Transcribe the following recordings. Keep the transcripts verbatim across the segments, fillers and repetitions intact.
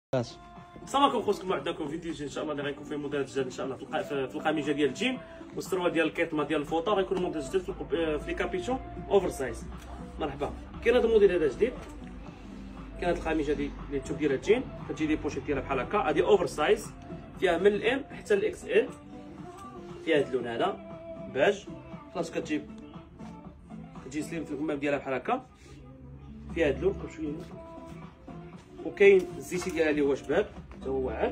السلام عليكم خوتكم، عندكم فيديو جديد ان شاء الله اللي غيكون فيه موديل جديد ان شاء الله في القميجه ديال الجيم والسروال ديال الكيطمه ديال الفوطه. غيكون موديل جديد في لي كابيتون اوفر سايز. مرحبا. كاين هذا الموديل هذا جديد، كاين هذه القميجه دي اللي تشوف ديالها الجين، كتجي لي بوشيت ديالها بحال هكا. هذه اوفر سايز فيها من الام حتى الاكس ال، فيها هذا اللون هذا باج. خلاص كتجيب كتجي سليم في الكمام ديالها بحال هكا، فيها هذا اللون بشويه. وكاين الزيتي ديالها اللي هو شباب حتى هو واعر.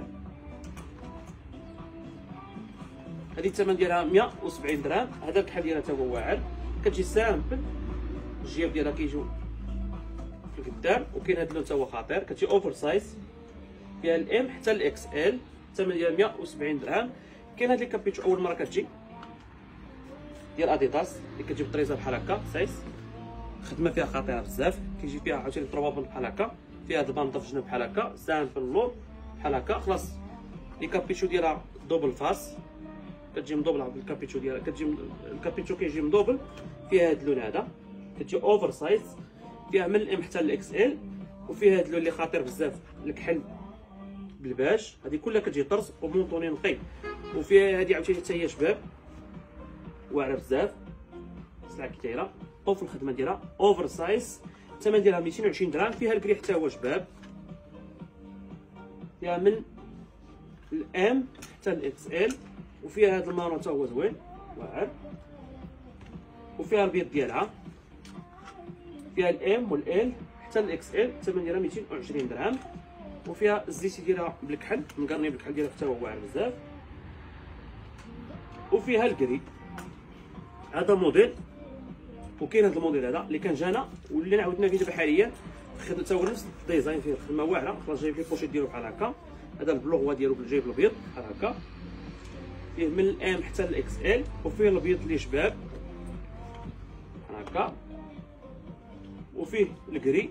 هذه الثمن ديالها مية وسبعين درهم. هذا الكحل ديالها حتى هو واعر، كتجي سامبل. الجياب ديالها كيجيو في القدام. وكاين هذا اللون حتى هو خطير، كتجي اوفر سايز فيها الام حتى الاكس ال. الثمن ديالها مية وسبعين درهم. كاين هاد لي كابيتشو اول مره كتجي ديال اديداس اللي كتجي بطريزه بحال هكا سايس، خدمه فيها خطيره بزاف. كيجي فيها عاوتاني طروبابل بحال هكا، فيها هاد البانطه في الجنب بحال هكا سامبل اللون بحال هكا. خلاص لي كابيتشو ديالها دوبل فاس، كتجي مدوبله بالكابيتشو ديالها، كتجي الكابيتشو كيجي مدوبل. فيها هاد اللون هذا كتجي اوفر سايز، فيها من الام حتى الاكس ال. وفيها هاد اللون اللي خطير بزاف الكحل بالباج. هذه كلها كتجي طرز ومونطوني نقي. وفيها هذه عاوتاني حتى هي شباب واعره بزاف، السلعه كي دايره طوف الخدمه ديالها اوفر سايز. الثمن ديالها ميتين وعشرين درهم. فيها الكري حتى هو شباب، فيها من الام حتى الاكس ال. وفيها هذا المارون حتى هو زوين واعر. وفيها البيض ديالها، فيها الام والال حتى الاكس ال. الثمن ديالها ميتين وعشرين درهم. وفيها الزيتي ديالها بالكحل مقرني بالكحل ديالها حتى هو واعر بزاف. وفيها الكري. هذا موديل. وكاين هذا الموديل هذا اللي كان جانا واللي عاودنا فيه دابا حاليا، خدمه حتى هو نفس الديزاين، فيه خدمه واعره. خلاص جايب لي البوشيت ديالو بحال هكا. هذا البلوغوا ديالو جايب الابيض بحال هكا، فيه من الام حتى الاكس ال. وفيه الابيض اللي شباب بحال هكا. وفيه الكري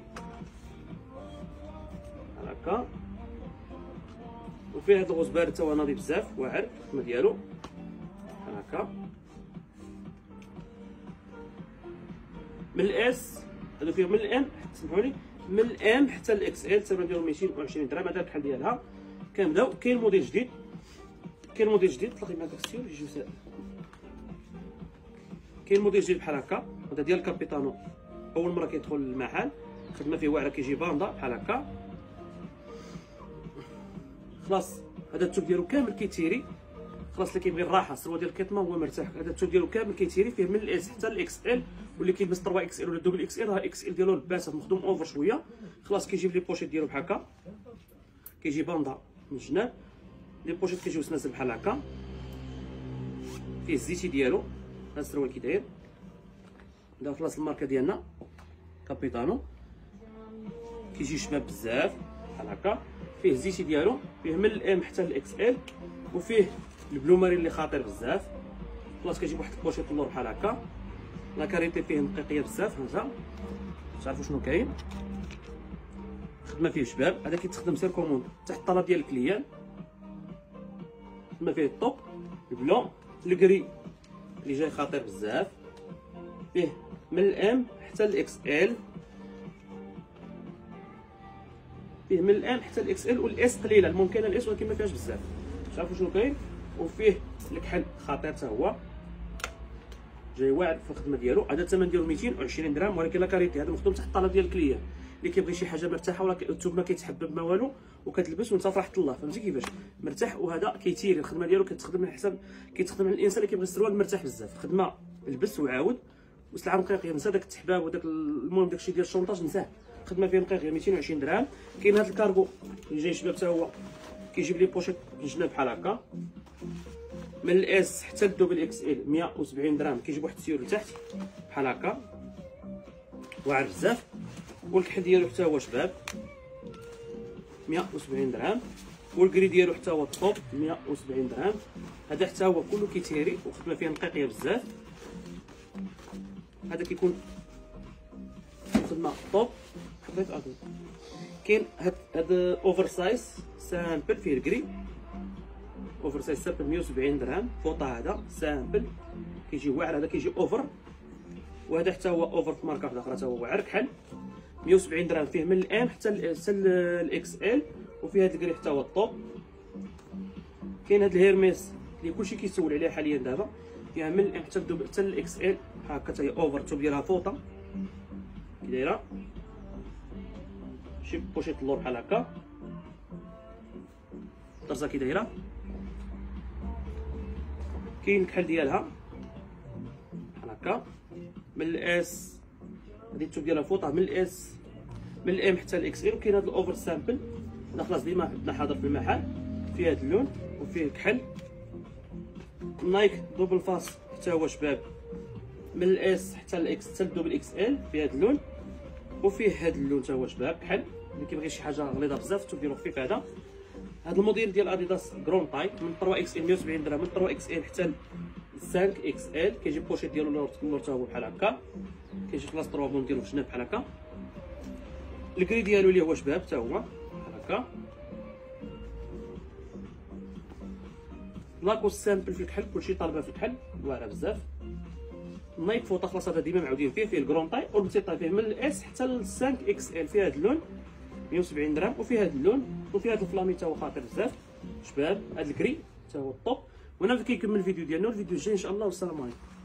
بحال هكا. وفيه هذا الغوز بارد حتى هو ناضي بزاف واعر الخدمه ديالو بحال هكا. من الاس هادو فيه من الام، سمحوا لي، من الام حتى الاكس ال. الثمن ديالو ميتين وعشرين درهم. هذا الكحل ديالها كنبداو. كاين موديل جديد، كاين موديل جديد طلقي مع داك السيور يجيو ساهل. كاين موديل جديد بحال هكا، هذا ديال الكابيتانو اول مره كيدخل للمحل، خدمه فيه واعره. كيجي باندا بحال هكا. خلاص هذا التوب ديالو كامل كيتيري. خلاص اللي كيبغي الراحه السروال ديال الكيطمه هو مرتاح. هذا التوب ديالو كامل كيتيري، فيه من الاس حتى الاكس ال. واللي كيلبس ثلاثة اكس ال ولا دوبل اكس ال راه اكس ال ديالو لباسه مخدوم اوفر شويه. خلاص كيجيب لي بوشيت ديالو بحال هكا، كيجي باندا من الجناب. لي بوشيت كيجيو سناسل بحال هكا، فيه الزيتي ديالو. هذا السروال كي داير، هذا خلاص الماركه ديالنا كابيتانو، كيجي شباب بزاف بحال هكا. فيه الزيتي ديالو، فيه من الام حتى الاكس ال. وفيه البلو مارين اللي خطير بزاف. خلاص كيجيب واحد البوشيت اللور بحال هكا. لا كاريتي فيه نقيقيه بزاف. هانتا تعرفوا شنو كاين، خدمه فيه شباب. هذا كيتخدم سير كوموند تحت الطلب ديال الكليان. خدمه فيه الطوب البلون الكري اللي جاي خطير بزاف. فيه من الام حتى الاكس ال، فيه من الام حتى الاكس ال. والاس قليله، الممكنه الاس ولكن ما فيهاش بزاف. تعرفوا شنو كاين. وفيه الكحل خطير حتى هو جاي واعر في الخدمه ديالو. هذا الثمن ديالو ميتين وعشرين درهم. ولكن لا كاريتي هذا مخدوم تحت الطلب ديال الكليان اللي كيبغي شي حاجه مرتاحه ولا الثوب ما كيتحبب ما والو، وكتلبس وانت في راحه الله. فهمتي كيفاش مرتاح. وهذا كيتيري الخدمه ديالو كتخدم من حساب كيتخدم الانسان اللي كيبغي السروال مرتاح بزاف. الخدمه لبس وعاود وسلعه نقيقيه. نسى داك التحباب وداك المهم داكشي ديال الشونطاج نساه. خدمه فيه نقيقيه ميتين وعشرين درهم. كاين هذا الكارغو اللي جاي شباب حتى هو، كيجيب لي بوشيت في الجناب بحال هكا. من الاس حتى الدوبل اكس ال مية وسبعين درهم. كيجيب واحد السيور لتحت بحال هكا واعر بزاف. والكحل ديالو حتى هو شباب مية وسبعين درهم. والكري ديالو حتى هو الطوب مية وسبعين درهم. هذا حتى هو كله كيتيري وخدمه فيه نقيقيه بزاف. هذا كيكون خدمه طوب. حطيت اكل. كاين هاد هاد اوفر سايز سامبل فيه الكري اوفر سايز سامبل مية وسبعين درهم. فوطه هذا سامبل كيجي واعر. هذا كيجي اوفر. وهذا حتى هو اوفر في ماركه واحده اخرى حتى هو واعر كحل مية وسبعين درهم. فيه من الام حتى الاكس ال. وفيه هاد الكري حتى هو الطوب. كاين هاد الهيرميس اللي كلشي كيسول عليها حاليا دابا، فيها من الام حتى الدوبل حتى الاكس ال بحال هكا، حتى هي اوفر توب ديالها فوطه كي دايره شي بوشيط اللور بحال هكا، الطرزه كي دايره. كاين الكحل ديالها بحال هكا من الاس، هادي التوب ديالها فوطه من الاس من الام حتى الاكس ال. وكاين هاد الاوفر سامبل هذا خلاص ديما عندنا حاضر في المحل، فيه هاد اللون وفيه الكحل. نايك دوبل فاس حتى هو شباب من الاس حتى الاكس حتى الدوبل اكس ال، فيه هاد اللون وفيه هاد اللون حتى هو شباب كحل. اللي كيبغي شي حاجه غليظه بزاف التوب ديالو خفيف. هذا هاد الموديل ديال اديداس كرون تايب من ثلاثة اكس ال مية وسبعين درهم، من ثلاثة اكس ال حتى خمسة اكس ال. كيجي بوشيت ديالو اللور حتى هو بحال هكا، كيجي كلاس ثلاثة بون ديالو في الجناب بحال هكا. الكري ديالو اللي هو شباب حتى هو بحال هكا. لاكوس سامبل في الكحل، كلشي طالبه في الكحل واعره بزاف. نايك فوطه خلاص هذا ديما معودين فيه، فيه الكرون طاي والبتي طاي، فيه من الاس حتى ل خمسة اكس ال. فيه هذا اللون مية وسبعين درهم، وفيه هذا اللون وفيه هذا الفلامي حتى هو خطير بزاف شباب. هذا الكري حتى هو الطوب. وانا كيكمل الفيديو ديالنا، والفيديو الجاي ان شاء الله، والسلام عليكم.